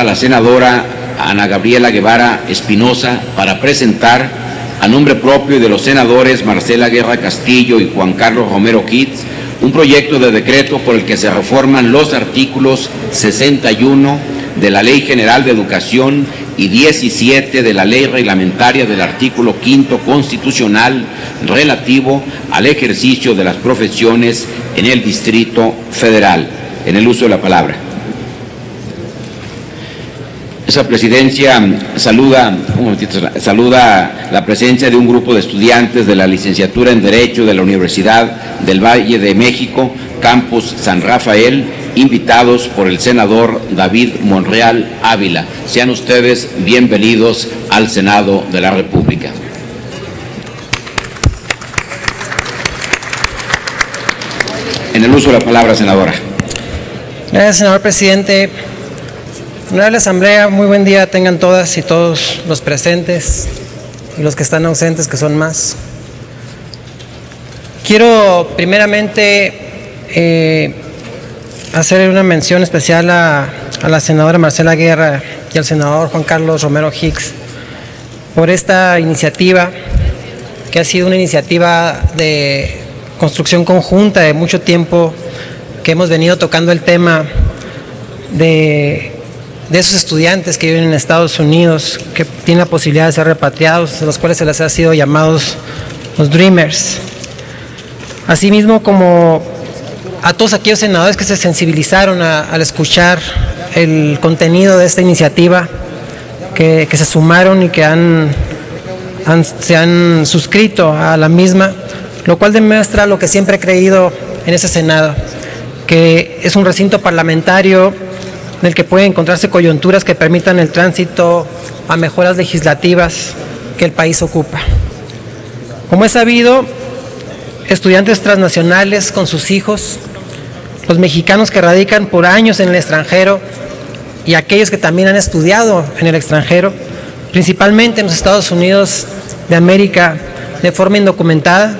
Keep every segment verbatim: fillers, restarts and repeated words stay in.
a la senadora Ana Gabriela Guevara Espinosa para presentar a nombre propio y de los senadores Marcela Guerra Castillo y Juan Carlos Romero Hitz un proyecto de decreto por el que se reforman los artículos sesenta y uno de la Ley General de Educación y diecisiete de la Ley Reglamentaria del artículo quinto constitucional relativo al ejercicio de las profesiones en el Distrito Federal. En el uso de la palabra. Esa presidencia saluda, un momentito, saluda la presencia de un grupo de estudiantes de la licenciatura en Derecho de la Universidad del Valle de México, Campus San Rafael, invitados por el senador David Monreal Ávila. Sean ustedes bienvenidos al Senado de la República. En el uso de la palabra, senadora. Gracias, senador presidente. Honorable Asamblea, muy buen día tengan todas y todos los presentes y los que están ausentes, que son más. Quiero primeramente eh, hacer una mención especial a, a la senadora Marcela Guerra y al senador Juan Carlos Romero Hitz por esta iniciativa, que ha sido una iniciativa de construcción conjunta de mucho tiempo, que hemos venido tocando el tema de, de esos estudiantes que viven en Estados Unidos, que tienen la posibilidad de ser repatriados, de los cuales se les ha sido llamados los Dreamers. Asimismo, como a todos aquellos senadores que se sensibilizaron a, al escuchar el contenido de esta iniciativa, que, que se sumaron y que han, han, se han suscrito a la misma, lo cual demuestra lo que siempre he creído en ese Senado, que es un recinto parlamentario en el que pueden encontrarse coyunturas que permitan el tránsito a mejoras legislativas que el país ocupa. Como es sabido, estudiantes transnacionales con sus hijos, los mexicanos que radican por años en el extranjero y aquellos que también han estudiado en el extranjero, principalmente en los Estados Unidos de América de forma indocumentada,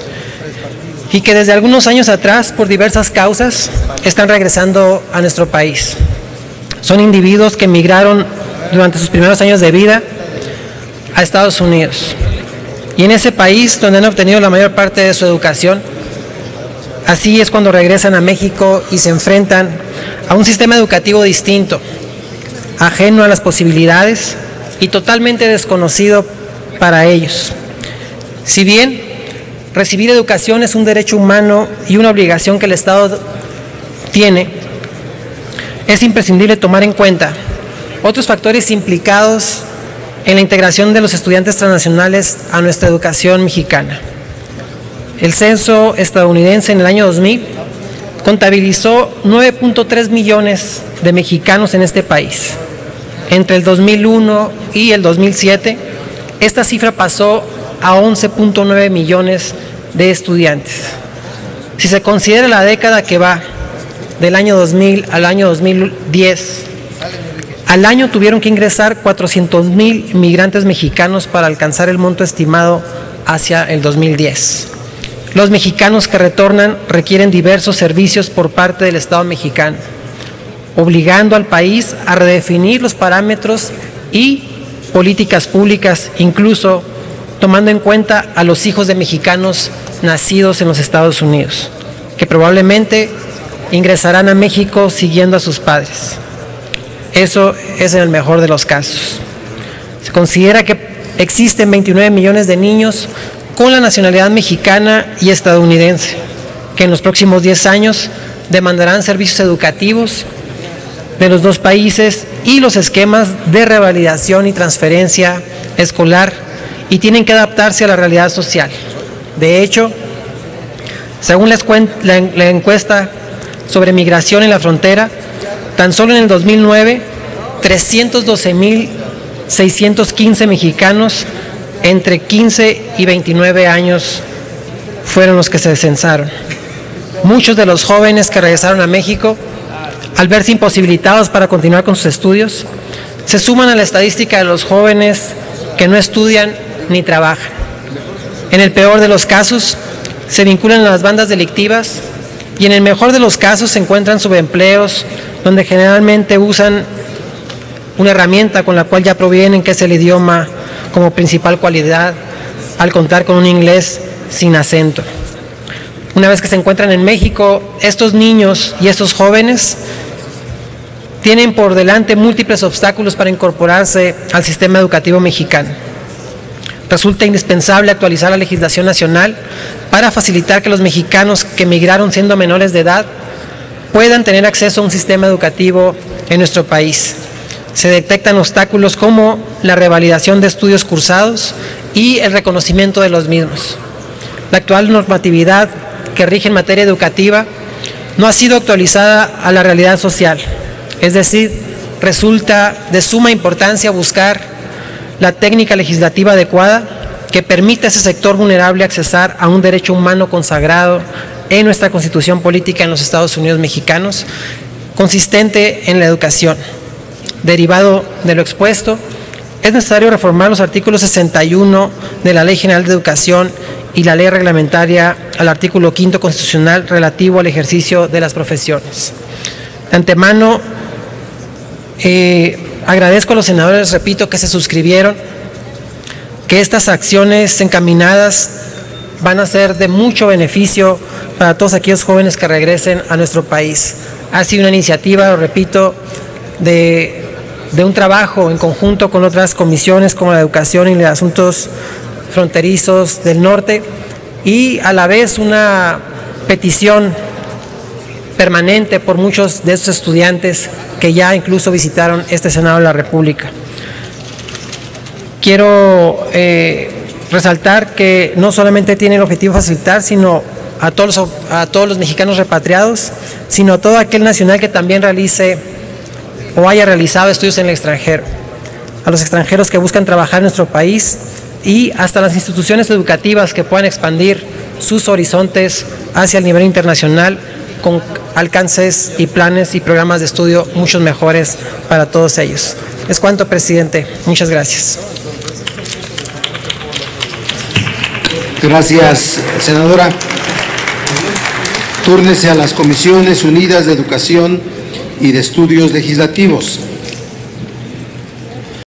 y que desde algunos años atrás, por diversas causas, están regresando a nuestro país. Son individuos que emigraron durante sus primeros años de vida a Estados Unidos. Y en ese país, donde han obtenido la mayor parte de su educación, así es cuando regresan a México y se enfrentan a un sistema educativo distinto, ajeno a las posibilidades y totalmente desconocido para ellos. Si bien recibir educación es un derecho humano y una obligación que el Estado tiene, es imprescindible tomar en cuenta otros factores implicados en la integración de los estudiantes transnacionales a nuestra educación mexicana. El censo estadounidense en el año dos mil contabilizó nueve punto tres millones de mexicanos en este país. Entre el dos mil uno y el dos mil siete, esta cifra pasó a once punto nueve millones de estudiantes. Si se considera la década que va del año dos mil al año dos mil diez, al año tuvieron que ingresar cuatrocientos mil migrantes mexicanos para alcanzar el monto estimado hacia el dos mil diez. Los mexicanos que retornan requieren diversos servicios por parte del Estado mexicano, obligando al país a redefinir los parámetros y políticas públicas, incluso tomando en cuenta a los hijos de mexicanos nacidos en los Estados Unidos, que probablemente ingresarán a México siguiendo a sus padres. Eso es en el mejor de los casos. Se considera que existen veintinueve millones de niños con la nacionalidad mexicana y estadounidense, que en los próximos diez años demandarán servicios educativos de los dos países y los esquemas de revalidación y transferencia escolar, y tienen que adaptarse a la realidad social. De hecho, según la encuesta sobre migración en la frontera, tan solo en el dos mil nueve, trescientos doce mil seiscientos quince mexicanos entre quince y veintinueve años fueron los que se censaron. Muchos de los jóvenes que regresaron a México, al verse imposibilitados para continuar con sus estudios, se suman a la estadística de los jóvenes que no estudian ni trabajan. En el peor de los casos, se vinculan a las bandas delictivas y en el mejor de los casos se encuentran subempleos, donde generalmente usan una herramienta con la cual ya provienen, que es el idioma como principal cualidad, al contar con un inglés sin acento. Una vez que se encuentran en México, estos niños y estos jóvenes tienen por delante múltiples obstáculos para incorporarse al sistema educativo mexicano. Resulta indispensable actualizar la legislación nacional para facilitar que los mexicanos que emigraron siendo menores de edad puedan tener acceso a un sistema educativo en nuestro país. Se detectan obstáculos como la revalidación de estudios cursados y el reconocimiento de los mismos. La actual normatividad que rige en materia educativa no ha sido actualizada a la realidad social. Es decir, resulta de suma importancia buscar la técnica legislativa adecuada que permita a ese sector vulnerable accesar a un derecho humano consagrado en nuestra Constitución política en los Estados Unidos mexicanos, consistente en la educación. Derivado de lo expuesto, es necesario reformar los artículos sesenta y uno de la Ley General de Educación y la ley reglamentaria al artículo quinto constitucional relativo al ejercicio de las profesiones. De antemano, eh, agradezco a los senadores, repito, que se suscribieron, que estas acciones encaminadas van a ser de mucho beneficio para todos aquellos jóvenes que regresen a nuestro país. Ha sido una iniciativa, lo repito, de, de un trabajo en conjunto con otras comisiones como la de Educación y de Asuntos Fronterizos del Norte, y a la vez una petición permanente por muchos de estos estudiantes que ya incluso visitaron este Senado de la República. Quiero eh, resaltar que no solamente tiene el objetivo de facilitar, sino a todos, los, a todos los mexicanos repatriados, sino a todo aquel nacional que también realice o haya realizado estudios en el extranjero, a los extranjeros que buscan trabajar en nuestro país y hasta las instituciones educativas que puedan expandir sus horizontes hacia el nivel internacional con alcances y planes y programas de estudio muchos mejores para todos ellos. Es cuanto, presidente. Muchas gracias. Gracias, senadora. Túrnese a las Comisiones Unidas de Educación y de Estudios Legislativos.